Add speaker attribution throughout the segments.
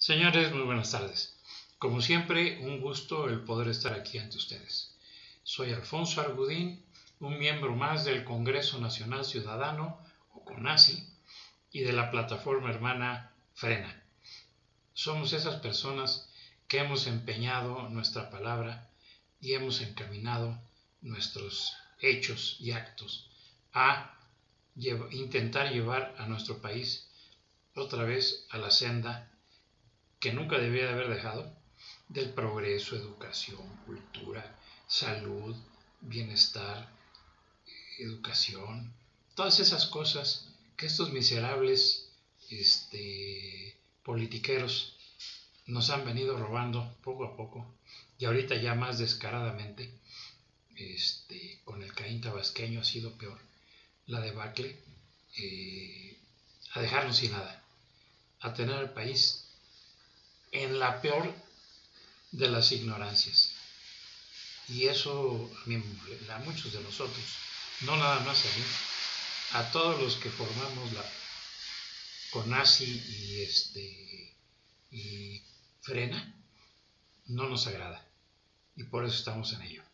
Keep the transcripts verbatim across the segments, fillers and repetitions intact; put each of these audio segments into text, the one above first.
Speaker 1: Señores, muy buenas tardes. Como siempre, un gusto el poder estar aquí ante ustedes. Soy Alfonso Argudín, un miembro más del Congreso Nacional Ciudadano, o CONACI, y de la plataforma hermana Frena. Somos esas personas que hemos empeñado nuestra palabra y hemos encaminado nuestros hechos y actos a llevar, intentar llevar a nuestro país otra vez a la senda que nunca debería de haber dejado, del progreso, educación, cultura, salud, bienestar, educación, todas esas cosas que estos miserables este, politiqueros nos han venido robando poco a poco, y ahorita ya más descaradamente, este, con el Caín tabasqueño ha sido peor, la debacle, eh, a dejarnos sin nada, a tener al país en la peor de las ignorancias. Y eso a, mí, a muchos de nosotros, no nada más a mí, a todos los que formamos la CONACI y, este, y Frena, no nos agrada. Y por eso estamos en ello.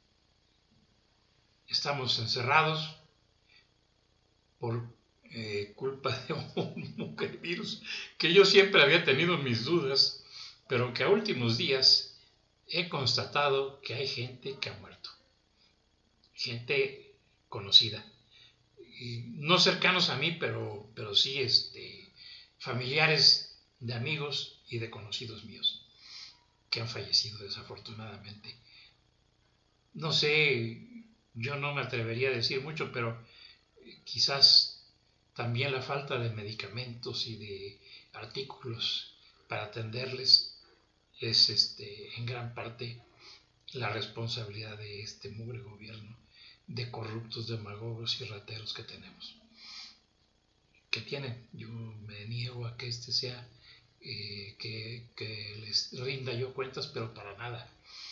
Speaker 1: Estamos encerrados por eh, culpa de un virus que yo siempre había tenido mis dudas, pero que a últimos días he constatado que hay gente que ha muerto, gente conocida, y no cercanos a mí, pero, pero sí este, familiares de amigos y de conocidos míos que han fallecido desafortunadamente. No sé, yo no me atrevería a decir mucho, pero quizás también la falta de medicamentos y de artículos para atenderles es este, en gran parte la responsabilidad de este mugre gobierno de corruptos, demagogos y rateros que tenemos. Que tienen, yo me niego a que este sea, eh, que, que les rinda yo cuentas, pero para nada.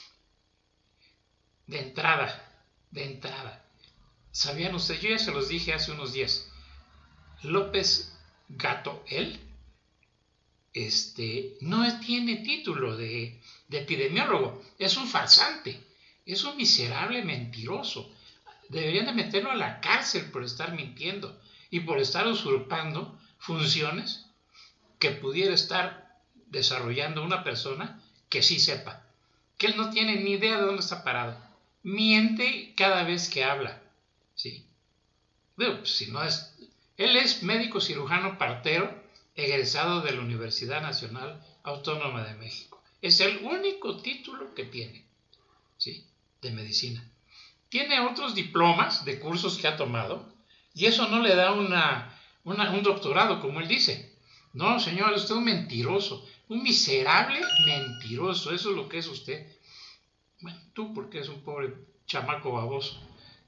Speaker 1: De entrada, de entrada, ¿sabían ustedes? Yo ya se los dije hace unos días, López Gatell este, no tiene título de, de epidemiólogo, es un farsante, es un miserable mentiroso. Deberían de meterlo a la cárcel por estar mintiendo y por estar usurpando funciones que pudiera estar desarrollando una persona que sí sepa, que él no tiene ni idea de dónde está parado. Miente cada vez que habla, ¿sí? Bueno, pues si no es... Él es médico cirujano partero, egresado de la Universidad Nacional Autónoma de México. Es el único título que tiene, ¿sí?, de medicina. Tiene otros diplomas de cursos que ha tomado, y eso no le da una, una, un doctorado, como él dice. No, señor, usted es un mentiroso, un miserable mentiroso, eso es lo que es usted. Bueno, tú porque es un pobre chamaco baboso.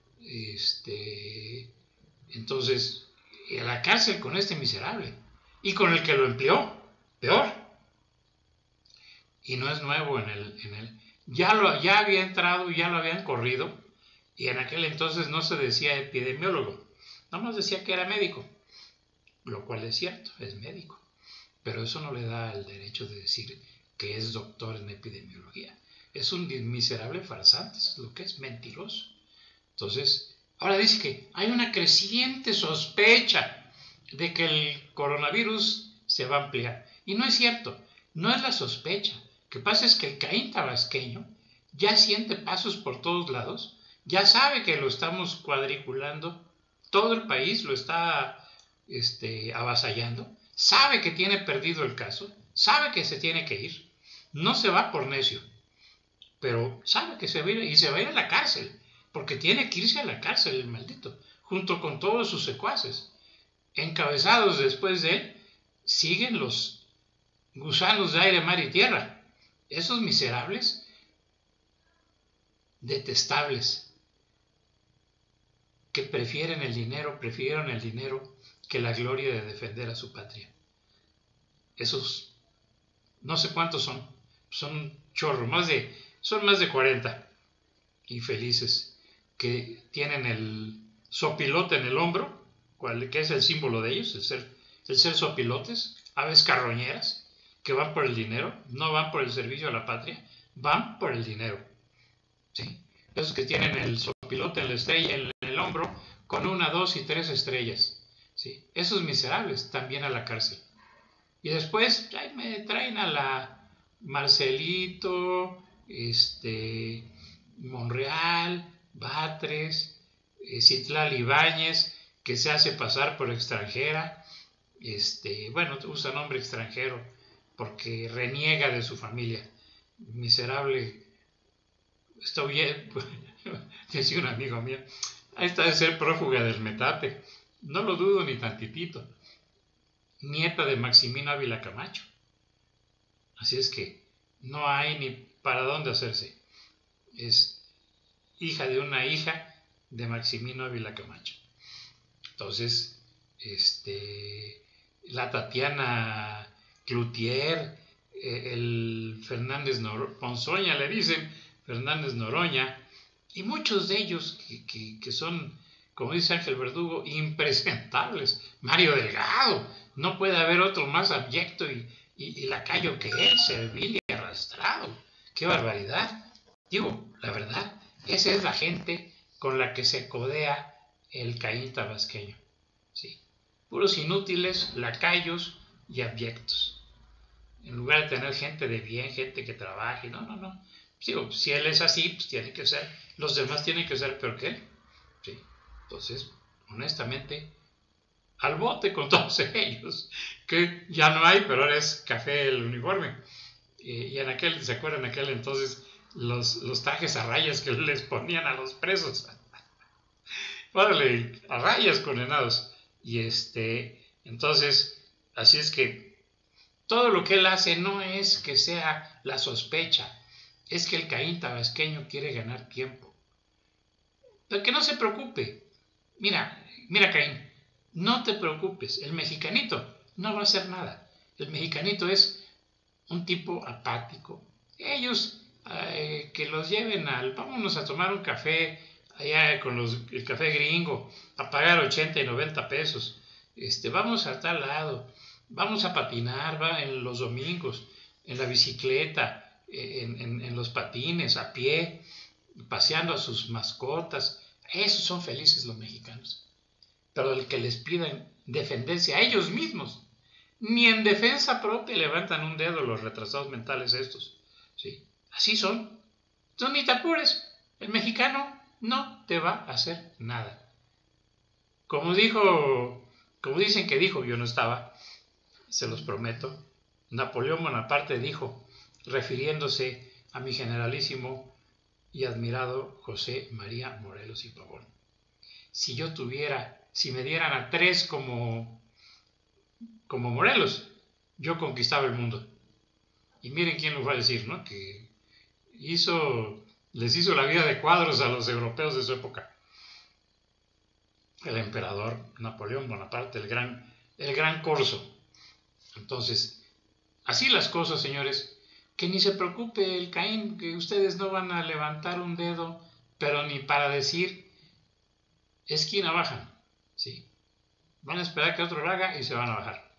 Speaker 1: Este, entonces, a la cárcel con este miserable. Y con el que lo empleó, peor. Y no es nuevo en el... En el ya, lo, ya había entrado, ya lo habían corrido, y en aquel entonces no se decía epidemiólogo, nada más decía que era médico, lo cual es cierto, es médico, pero eso no le da el derecho de decir que es doctor en epidemiología. Es un miserable farsante, es lo que es, mentiroso. Entonces, ahora dice que hay una creciente sospecha de que el coronavirus se va a ampliar. Y no es cierto, no es la sospecha. Lo que pasa es que el Caín tabasqueño ya siente pasos por todos lados, ya sabe que lo estamos cuadriculando, todo el país lo está este, avasallando, sabe que tiene perdido el caso, sabe que se tiene que ir, no se va por necio, pero sabe que se va a ir, y se va a ir a la cárcel, porque tiene que irse a la cárcel el maldito, junto con todos sus secuaces. Encabezados después de él, siguen los gusanos de aire, mar y tierra. Esos miserables, detestables, que prefieren el dinero, prefieren el dinero que la gloria de defender a su patria. Esos, no sé cuántos son, son chorros, más de, son más de cuarenta infelices que tienen el sopilote en el hombro, que es el símbolo de ellos, el ser, el ser sopilotes, aves carroñeras, que van por el dinero, no van por el servicio a la patria, van por el dinero. ¿Sí? Esos que tienen el sopilote en la estrella, en el hombro, con una, dos y tres estrellas. ¿Sí? Esos miserables también a la cárcel. Y después ay, me traen a la Marcelito, este, Monreal, Batres, eh, Citlali Ibáñez, que se hace pasar por extranjera, este, bueno, usa nombre extranjero porque reniega de su familia. Miserable, está huyendo, decía un amigo mío, ahí está de ser prófuga del metate, no lo dudo ni tantitito, nieta de Maximino Ávila Camacho, así es que no hay ni para dónde hacerse, es hija de una hija de Maximino Ávila Camacho. Entonces, este, la Tatiana Cloutier, eh, el Fernández Nor Ponzoña, le dicen, Fernández Noroña, y muchos de ellos que, que, que son, como dice Ángel Verdugo, impresentables. Mario Delgado, no puede haber otro más abyecto y, y, y lacayo que él, servil y arrastrado. ¡Qué barbaridad! Digo, la verdad, esa es la gente con la que se codea el Caín tabasqueño. ¿Sí? Puros inútiles, lacayos y abyectos. En lugar de tener gente de bien, gente que trabaje, no, no, no. Digo, si él es así, pues tiene que ser, los demás tienen que ser peor que él. ¿Sí? Entonces, honestamente, al bote con todos ellos, que ya no hay, pero ahora es café el uniforme. Eh, y en aquel, ¿se acuerdan? En aquel entonces, los, los trajes a rayas que les ponían a los presos. Órale, a rayas condenados. Y este, entonces, así es que todo lo que él hace no es que sea la sospecha, es que el Caín tabasqueño quiere ganar tiempo. Pero que no se preocupe. Mira, mira Caín, no te preocupes, el mexicanito no va a hacer nada. El mexicanito es un tipo apático. Ellos, eh, que los lleven al, vámonos a tomar un café allá con los, el café gringo, a pagar ochenta y noventa pesos. Este, vamos a tal lado, vamos a patinar, va, en los domingos, en la bicicleta, en, en, en los patines, a pie, paseando a sus mascotas. Esos son felices los mexicanos. Pero el que les pidan defenderse a ellos mismos, ni en defensa propia levantan un dedo los retrasados mentales estos. ¿Sí? Así son. Entonces ni te apures. El mexicano no te va a hacer nada. Como dijo, como dicen que dijo, yo no estaba, se los prometo, Napoleón Bonaparte dijo, refiriéndose a mi generalísimo y admirado José María Morelos y Pavón: si yo tuviera, si me dieran a tres como, como Morelos, yo conquistaba el mundo. Y miren quién lo va a decir, ¿no? Que hizo, les hizo la vida de cuadros a los europeos de su época. El emperador Napoleón Bonaparte, el gran, el gran corso. Entonces, así las cosas, señores, que ni se preocupe el Caín, que ustedes no van a levantar un dedo, pero ni para decir esquina bajan, ¿sí? Van a esperar que otro lo haga y se van a bajar.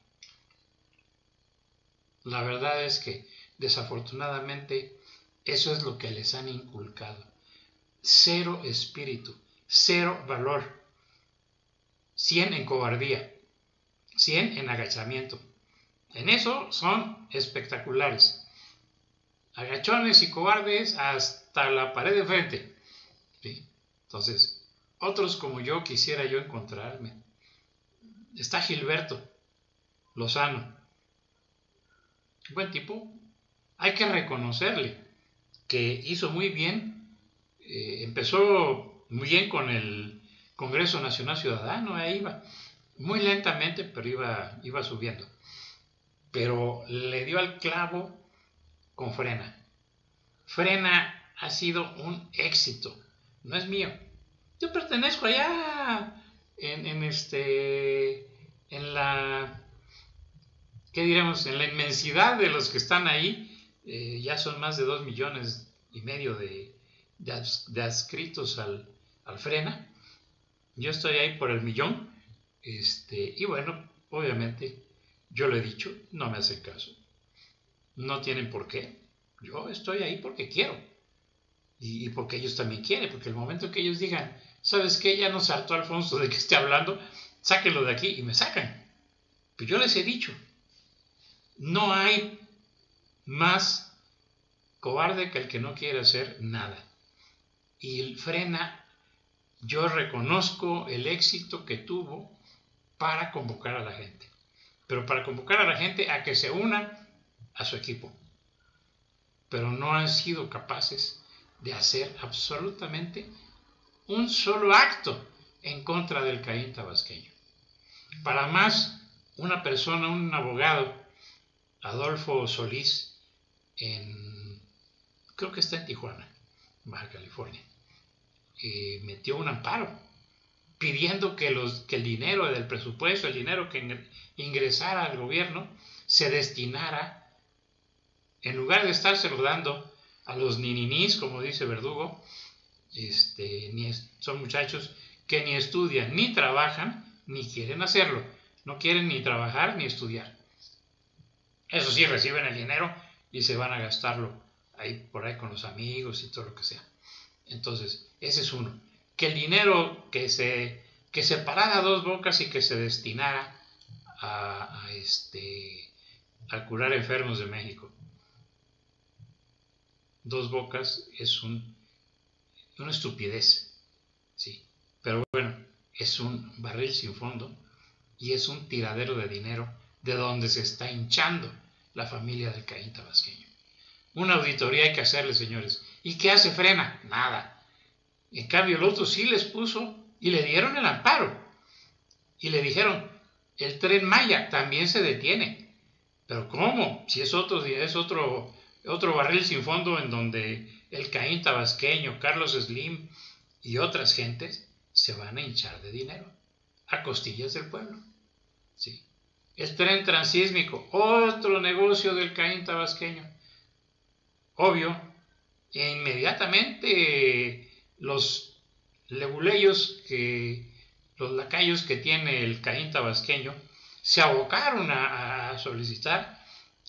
Speaker 1: La verdad es que, desafortunadamente, eso es lo que les han inculcado. Cero espíritu, cero valor. cien en cobardía, cien en agachamiento. En eso son espectaculares. Agachones y cobardes hasta la pared de frente. ¿Sí? Entonces, otros como yo quisiera yo encontrarme. Está Gilberto Lozano. Buen tipo. Hay que reconocerle que hizo muy bien. Eh, empezó muy bien con el Congreso Nacional Ciudadano. Ahí iba. Muy lentamente, pero iba, iba subiendo. Pero le dio al clavo con Frena. Frena ha sido un éxito. No es mío. Yo pertenezco allá en, en este, en la, ¿qué diremos? En la inmensidad de los que están ahí. Eh, ya son más de dos millones y medio de, de, de adscritos al, al Frena. Yo estoy ahí por el millón. Este, y bueno, obviamente, yo lo he dicho, no me hace caso. no tienen por qué. Yo estoy ahí porque quiero. Y, y porque ellos también quieren, porque el momento que ellos digan, ¿sabes qué? Ya nos hartó Alfonso de que esté hablando, sáquenlo de aquí, y me sacan. Pues yo les he dicho, no hay más cobarde que el que no quiere hacer nada. Y el Frena, yo reconozco el éxito que tuvo para convocar a la gente, pero para convocar a la gente a que se una a su equipo, pero no han sido capaces de hacer absolutamente un solo acto en contra del Caín tabasqueño. Para más, una persona, un abogado, Adolfo Solís, en, creo que está en Tijuana, Baja California, eh, metió un amparo pidiendo que, los, que el dinero del presupuesto, el dinero que ingresara al gobierno, se destinara, en lugar de estárselo dando a los nininís, como dice Verdugo, este, ni es, son muchachos que ni estudian, ni trabajan, ni quieren hacerlo. No quieren ni trabajar ni estudiar. Eso sí, reciben el dinero y se van a gastarlo ahí por ahí con los amigos y todo lo que sea. Entonces, ese es uno. Que el dinero que se, que se parara a Dos Bocas y que se destinara a, a, este, a curar enfermos de México. Dos Bocas es un, una estupidez, sí. Pero bueno, es un barril sin fondo y es un tiradero de dinero de donde se está hinchando la familia del Caín tabasqueño. Una auditoría hay que hacerle, señores. ¿Y qué hace Frena? Nada. En cambio, el otro sí les puso y le dieron el amparo. Y le dijeron, el Tren Maya también se detiene. ¿Pero cómo? Si es otro, es otro, otro barril sin fondo en donde el Caín tabasqueño, Carlos Slim y otras gentes se van a hinchar de dinero a costillas del pueblo. Sí. El tren transísmico, otro negocio del Caín tabasqueño. Obvio, e inmediatamente los leguleyos, que, los lacayos que tiene el Caín tabasqueño, se abocaron a, a solicitar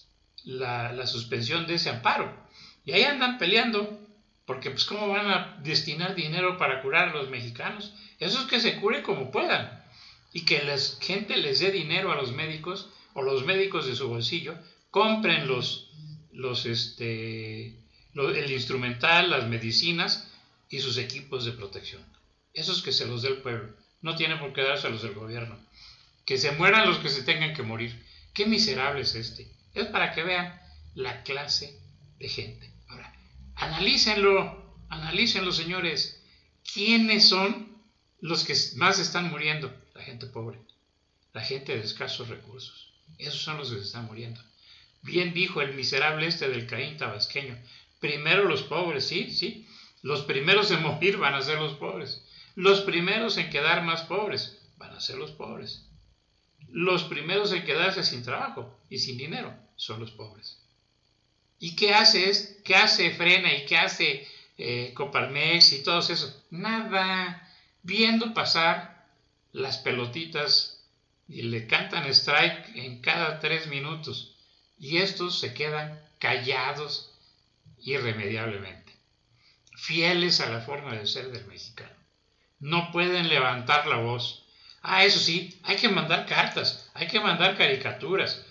Speaker 1: la, la suspensión de ese amparo. Y ahí andan peleando, porque pues cómo van a destinar dinero para curar a los mexicanos. Eso es que se cure como puedan. Y que la gente les dé dinero a los médicos, o los médicos de su bolsillo, compren los, los, este, los, el instrumental, las medicinas y sus equipos de protección. Esos que se los dé el pueblo. No tienen por qué dárselos del gobierno. Que se mueran los que se tengan que morir. Qué miserable es este. Es para que vean la clase de gente. Ahora, analícenlo, analícenlo, señores. ¿Quiénes son los que más están muriendo? La gente pobre, la gente de escasos recursos. Esos son los que se están muriendo. Bien dijo el miserable este del Caín tabasqueño. Primero los pobres, sí, sí. Los primeros en morir van a ser los pobres. Los primeros en quedar más pobres van a ser los pobres. Los primeros en quedarse sin trabajo y sin dinero son los pobres. ¿Y qué hace, es, qué hace Frena y qué hace eh, Coparmex y todos esos? Nada. Viendo pasar las pelotitas y le cantan strike en cada tres minutos y estos se quedan callados irremediablemente, fieles a la forma de ser del mexicano. No pueden levantar la voz. Ah, eso sí, hay que mandar cartas, hay que mandar caricaturas.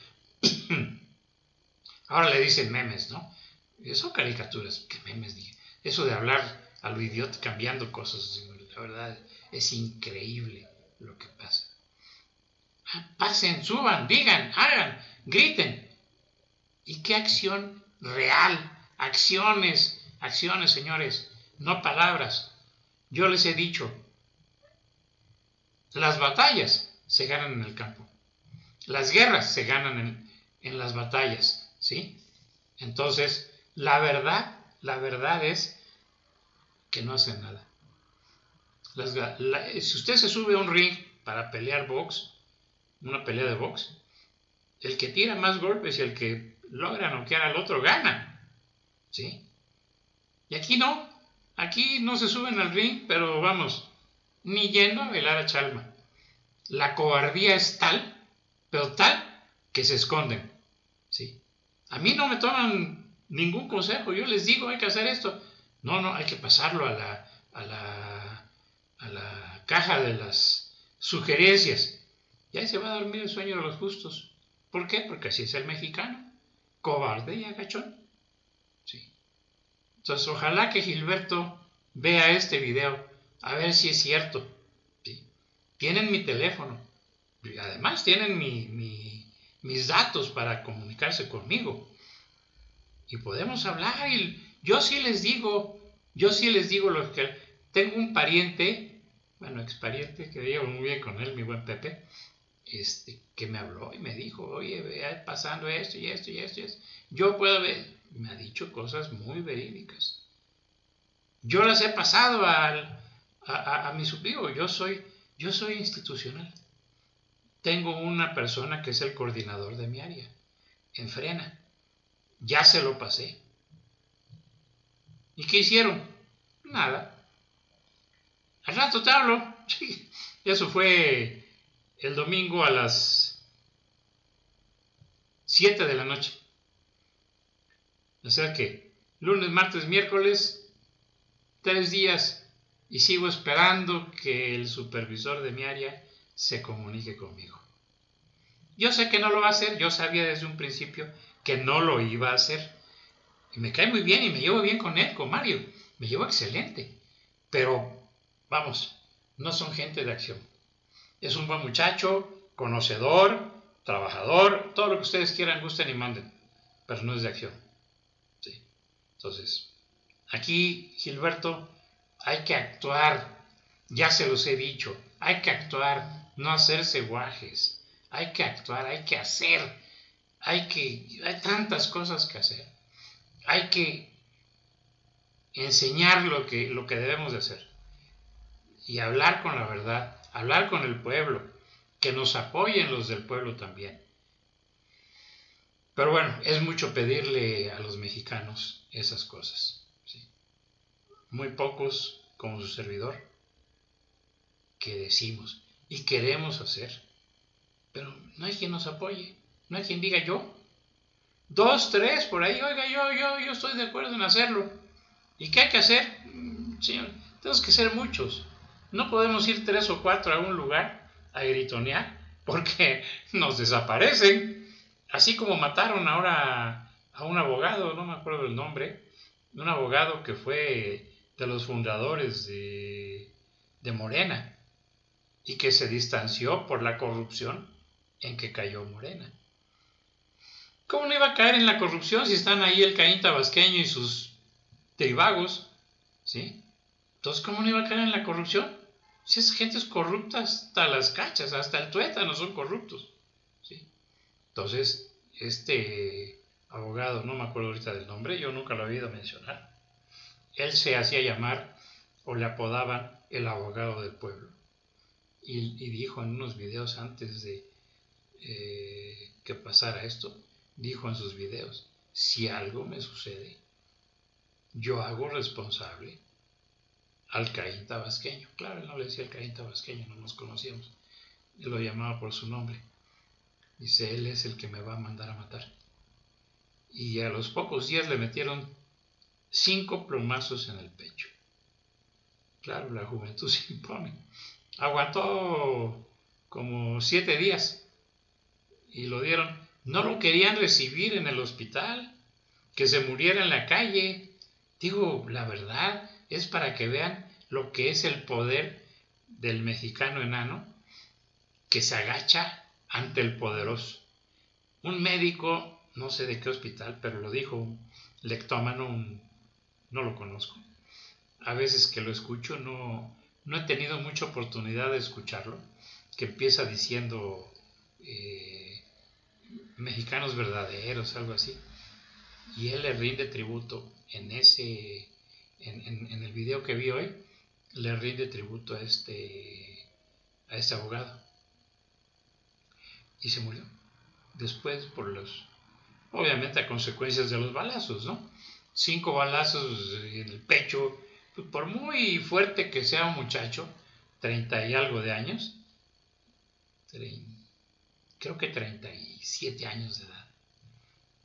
Speaker 1: Ahora le dicen memes, ¿no? Son caricaturas, ¿qué memes? Dije. Eso de hablar a lo idiota cambiando cosas, la verdad es increíble lo que pasa. Pasen, suban, digan, hagan, griten. ¿Y qué acción real? Acciones, acciones, señores, no palabras. Yo les he dicho, las batallas se ganan en el campo. Las guerras se ganan en, en las batallas, ¿sí? Entonces, la verdad, la verdad es que no hacen nada. Las, la, si usted se sube a un ring para pelear box, una pelea de box, el que tira más golpes y el que logra noquear al otro gana, ¿sí? Y aquí no, aquí no se suben al ring, pero vamos, ni yendo a velar a Chalma. La cobardía es tal, pero tal, que se esconden, ¿sí? A mí no me toman ningún consejo, yo les digo hay que hacer esto. No, no, hay que pasarlo a la, a la, a la caja de las sugerencias. Y ahí se va a dormir el sueño de los justos. ¿Por qué? Porque así es el mexicano, cobarde y agachón. Sí. Entonces, ojalá que Gilberto vea este video, a ver si es cierto. ¿Sí? Tienen mi teléfono, y además tienen mi, mi, mis datos para comunicarse conmigo. Y podemos hablar, y yo sí les digo, yo sí les digo lo que... Tengo un pariente, bueno, expariente, que llevo muy bien con él, mi buen Pepe, este, que me habló y me dijo, oye, vea pasando esto y esto y esto y esto. Yo puedo ver, me ha dicho cosas muy verídicas. Yo las he pasado al, a, a, a mi superior, yo soy, yo soy institucional. Tengo una persona que es el coordinador de mi área, en Frena. Ya se lo pasé. ¿Y qué hicieron? Nada. Al rato te hablo. Eso fue el domingo a las siete de la noche. O sea que lunes, martes, miércoles, tres días, y sigo esperando que el supervisor de mi área se comunique conmigo. Yo sé que no lo va a hacer, yo sabía desde un principio que no lo iba a hacer. Y me cae muy bien y me llevo bien con él, con Mario. Me llevo excelente. Pero, vamos, no son gente de acción. Es un buen muchacho, conocedor, trabajador, todo lo que ustedes quieran, gusten y manden. Pero no es de acción. Sí. Entonces, aquí, Gilberto, hay que actuar. Ya se los he dicho. Hay que actuar, no hacerse guajes. Hay que actuar, hay que hacer. Hay que, hay tantas cosas que hacer. Hay que enseñar lo que, lo que debemos de hacer. Y hablar con la verdad, hablar con el pueblo, que nos apoyen los del pueblo también. Pero bueno, es mucho pedirle a los mexicanos esas cosas. ¿Sí? Muy pocos, como su servidor, que decimos y queremos hacer. Pero no hay quien nos apoye, no hay quien diga yo. Dos, tres, por ahí, oiga, yo, yo, yo estoy de acuerdo en hacerlo. ¿Y qué hay que hacer? Señor, tenemos que ser muchos. No podemos ir tres o cuatro a un lugar a gritonear porque nos desaparecen. Así como mataron ahora a un abogado, no me acuerdo el nombre, un abogado que fue de los fundadores de, de Morena y que se distanció por la corrupción en que cayó Morena. ¿Cómo no iba a caer en la corrupción si están ahí el Caín Tabasqueño y sus tribagos? ¿Sí? Entonces, ¿cómo no iba a caer en la corrupción? Si esa gente es corrupta hasta las cachas, hasta el tuétano son corruptos. ¿Sí? Entonces, este abogado, no me acuerdo ahorita del nombre, yo nunca lo había oído mencionar, él se hacía llamar o le apodaban el abogado del pueblo. Y, y dijo en unos videos antes de eh, que pasara esto, dijo en sus videos, si algo me sucede, yo hago responsable al Caín Tabasqueño. Claro, él no le decía el Caín Tabasqueño, no nos conocíamos. Él lo llamaba por su nombre. Dice, él es el que me va a mandar a matar. Y a los pocos días le metieron cinco plomazos en el pecho. Claro, la juventud se impone. Aguantó como siete días y lo dieron. No lo querían recibir en el hospital, que se muriera en la calle. Digo, la verdad es para que vean lo que es el poder del mexicano enano, que se agacha ante el poderoso. Un médico, no sé de qué hospital, pero lo dijo un lectómano, un, no lo conozco. A veces que lo escucho no, no he tenido mucha oportunidad de escucharlo, que empieza diciendo eh, mexicanos verdaderos, algo así. Y él le rinde tributo en ese, en, en, en el video que vi hoy, le rinde tributo a este, a este abogado. Y se murió. Después por los, obviamente a consecuencias de los balazos, ¿no? Cinco balazos en el pecho, pues por muy fuerte que sea un muchacho, treinta y algo de años, creo que treinta y siete años de edad. Entonces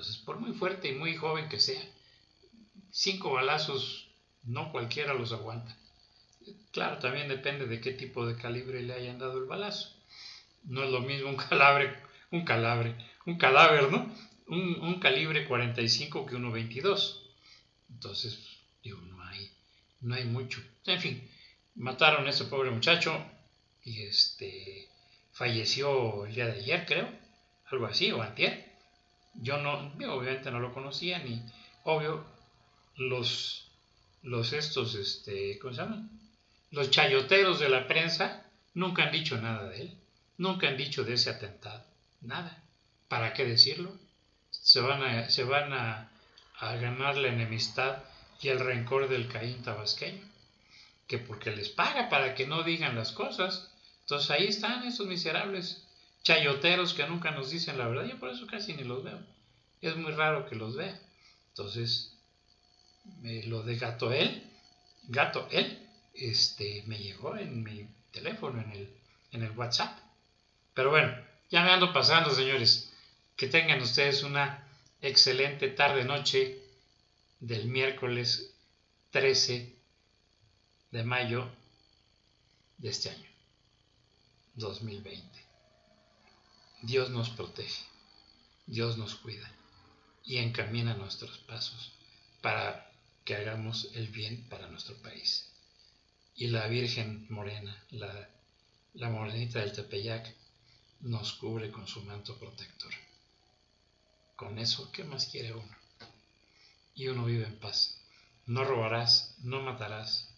Speaker 1: Entonces, por muy fuerte y muy joven que sea, cinco balazos no cualquiera los aguanta. Claro, también depende de qué tipo de calibre le hayan dado el balazo. No es lo mismo un calabre, un calabre, un cadáver, ¿no? Un, un calibre cuarenta y cinco que uno veintidós. Entonces, digo, no hay, no hay mucho. En fin, mataron a ese pobre muchacho y este falleció el día de ayer, creo, algo así, o antier. Yo no, yo obviamente no lo conocía, ni, obvio, los, los estos, este, ¿cómo se llaman? Los chayoteros de la prensa nunca han dicho nada de él, nunca han dicho de ese atentado, nada. ¿Para qué decirlo? Se van a, se van a, a ganar la enemistad y el rencor del Caín tabasqueño, que porque les paga para que no digan las cosas. Entonces ahí están esos miserables chayoteros que nunca nos dicen la verdad. Yo por eso casi ni los veo. Es muy raro que los vea. Entonces, me, lo de Gato él, Gato él, este, me llegó en mi teléfono, en el, en el WhatsApp. Pero bueno, ya me ando pasando, señores. Que tengan ustedes una excelente tarde-noche del miércoles trece de mayo de este año, dos mil veinte. Dios nos protege, Dios nos cuida y encamina nuestros pasos para que hagamos el bien para nuestro país. Y la Virgen Morena, la, la morenita del Tepeyac, nos cubre con su manto protector. Con eso, ¿qué más quiere uno? Y uno vive en paz. No robarás, no matarás.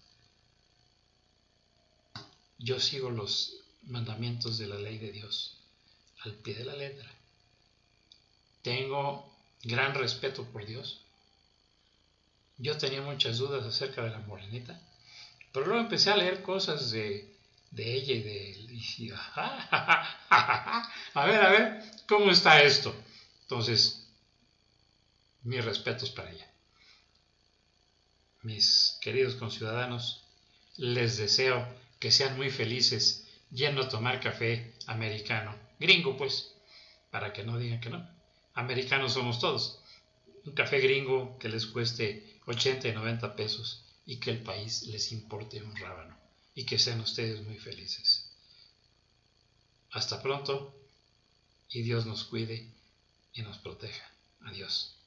Speaker 1: Yo sigo los mandamientos de la ley de Dios al pie de la letra. Tengo gran respeto por Dios. Yo tenía muchas dudas acerca de la morenita, pero luego empecé a leer cosas de, de ella y de él. Y, a ver, a ver, ¿cómo está esto? Entonces, mis respetos para ella. Mis queridos conciudadanos, les deseo que sean muy felices yendo a tomar café americano, gringo pues, para que no digan que no. Americanos somos todos. Un café gringo que les cueste ochenta y noventa pesos y que el país les importe un rábano y que sean ustedes muy felices. Hasta pronto y Dios nos cuide y nos proteja. Adiós.